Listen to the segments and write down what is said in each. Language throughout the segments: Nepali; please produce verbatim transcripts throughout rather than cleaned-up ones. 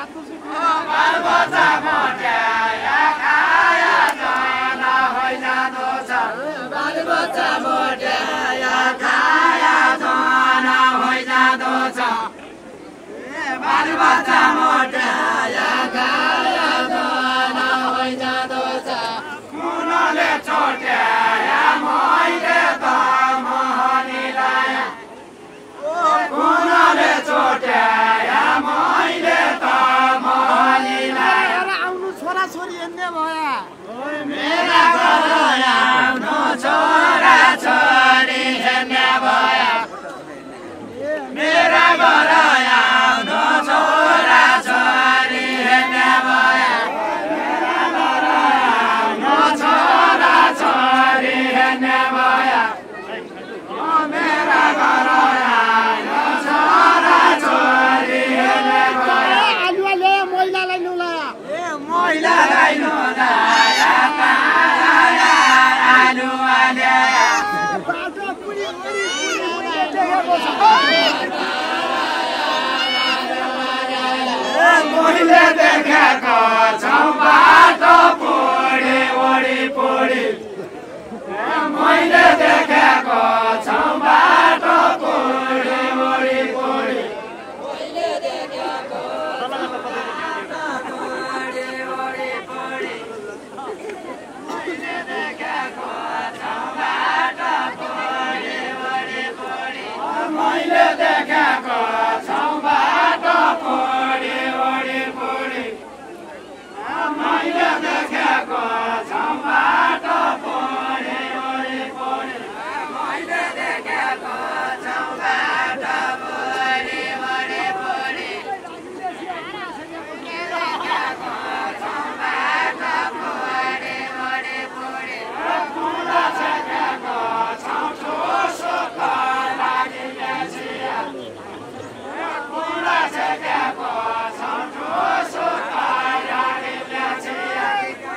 बालबच्चा मोट्याया खाया जाना होइजाँदो छ बालबच्चा मोट्याया खाया जाना होइजाँदो छ बालबच्चा मोट्याया खाया जाना होइजाँदो छ कुनले छोट्याया मैले त मोहनीलाई कुनले छोट्याया मैले त मोहनीलाई आउनु छोरा छोरी हेर्ने भया मेरा घर आउनु छोरा छोरी हेर्ने भया मेरा घर आउनु छोरा छोरी हेर्ने भया मेरा घर आउनु छोरा छोरी हेर्ने भया मेरा घर आउनु छोरा छोरी हेर्ने भया आलुवा ल्यायो महिलालाई नुला ए महिलालाई नुलाया काया आलुवा ल्याया बाटो पुरी पुरी देखेको छ मैले देखेको छौ बाटो पोडी ओडी पोडी मैले देखेको छौ बाटो पोडी ओडी पोडी मैले देखेको पोडी ओडी पोडी मैले देखेको छौ बाटो पोडी ओडी पोडी मैले देखेको छौ बाटो पोडी ओडी पोडी मैले देखेको छौ बाटो पोडी ओडी पोडी मैले देखेको छौ बाटो पोडी ओडी पोडी देखेको छौ बाटो पोडी ओडी पोडी कुना छेकेको छौ ठोसो लागि बेचिया कुना छेकेको छौ ठोसो लागि बेचिया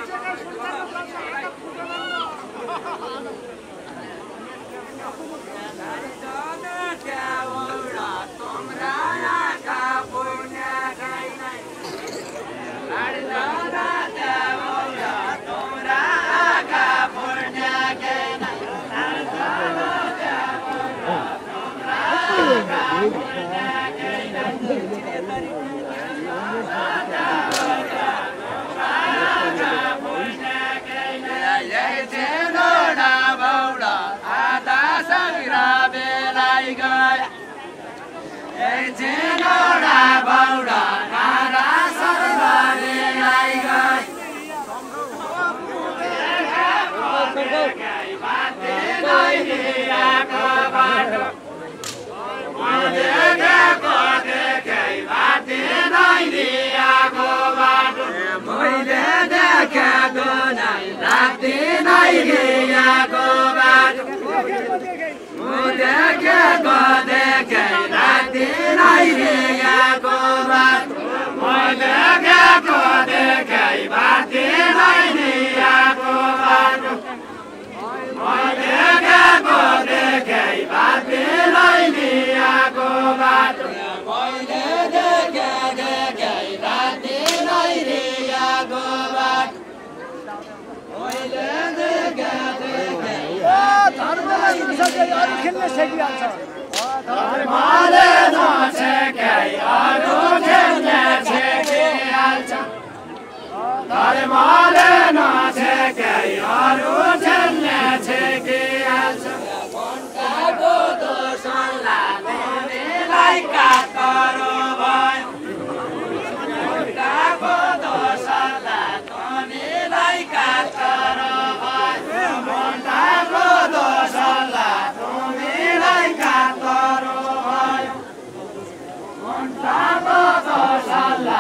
खेल्ने सकिहाल्छ धर्मले नछेकै अरू खेल्ने छेकिहाल्छ धर्मले नछेकै अरू खेल्ने छेकिहाल्छ मन्टाको दोषला तिमीलाई कातरो भयो मन्टाको दोषला तिमीलाई कातरो भयो मन्टाको दोषला तिमीलाई कातरो भयो मन्टाको दोषला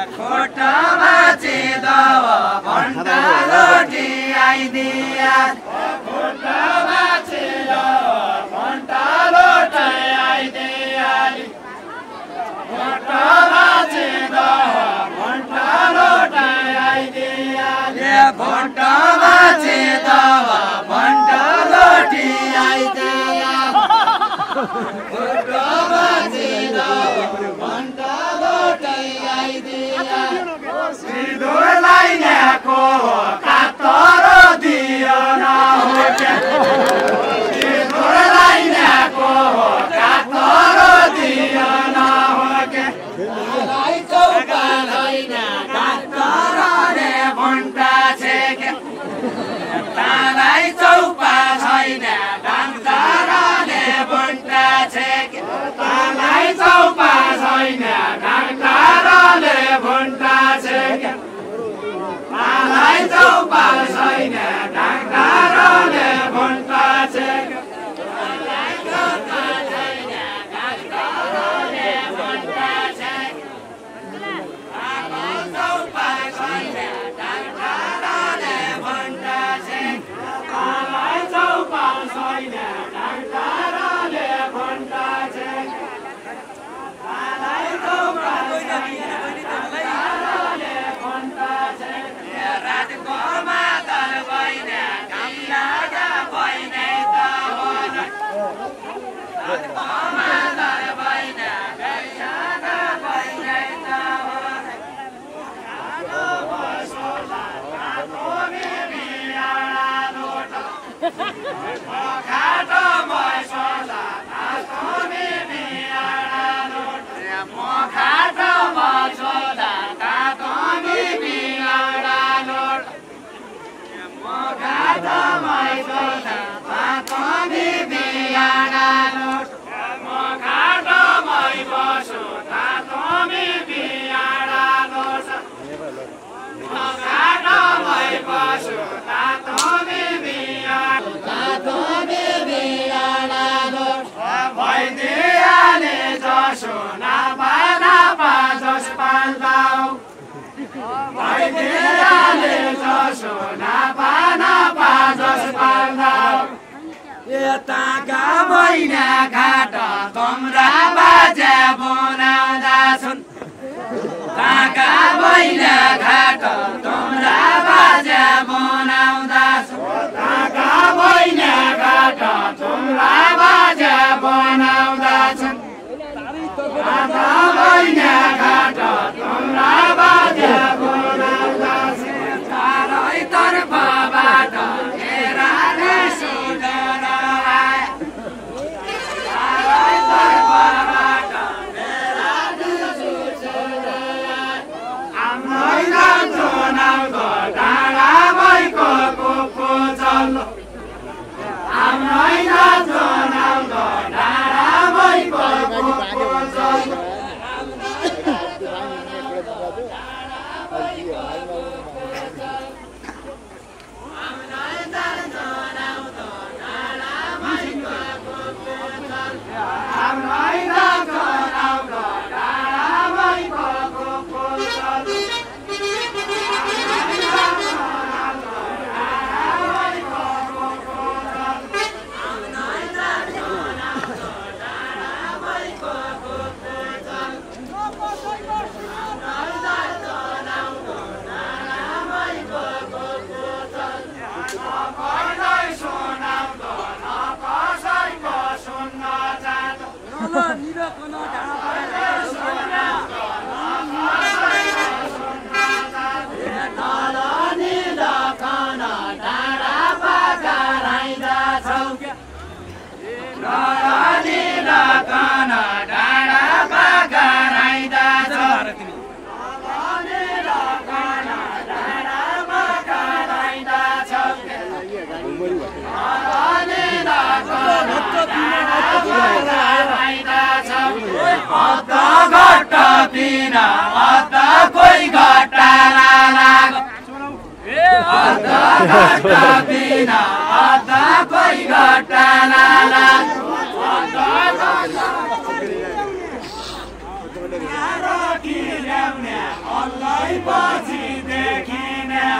खोटामा चिदव भन्टा लोटी आइदिया खोटामा चिदव भन्टा लोटी आइदिया खोटामा चिदव भन्टा लोटी आइदिया खोटामा चिदव भन्टा लोटी आइदिया खोटामा चिदव भन्टा लोटी आइदिया सिधोलाई ल्याएको कातर दियो न हो सिधोलाई ल्याएको कातर दियो न हो मलाई चौका छैन डाक्टरले भन्टा छे तालाई चौका छैन डाक्टरले भन्टा छे तालाई चौका छैन डाक्टरले भन्टा छे तालाई चौका छैन डाक्टरले भन्टा छे तालाई चौका छैन डाक्टरले भन्टा छे तालाई चौका छैन डाक्टरले भन्टा छे तालाई चौका छैन डाक्टरले भन्टा छे तालाई चौका रातको मादल भइन कामलागा भइन त हो रातको मादल भइन कामलागा भइन त हो खानो बसोला खानो बिबियाडा लोट खाटो बसोला खाटो बिबियाडा लोट म खाटो बसोला खाटो बिबियाडा लोट म खाटो बसोला खाटो बिबियाडा लोट म खाटो बसो खाटो बिबियाडा लोट म खाटो बसो खाटो बिबियाडा खाटो बिबियाडा लोट भइदियाले जसो नापा नापा जस पाल्दाऊ भइदियाले जसो नापा नापा जस पाल्दाऊ यताका मैना घाट तम्रा बाजा बनाउँदा छन् ताका मैना घाट तम्रा बाजा बनाउँदा छन् ताका मैना घाट तम्रा बाजा बनाउँदा छन् ताका मैना घाट तम्रा बाजा बनाउँदा छन् चारैतर्फबाट घेराले सुनेर आए चारैतर्फबाट घेराले सुनेर आए आम्रै चुनाउको डाँडा भइको कुपो चल्लो आम्रै चुनाउको डाँडा भइको कुपो चल्लो पिना अता कोही घटा लाग अता घटा पिना अता कोही घटा लाग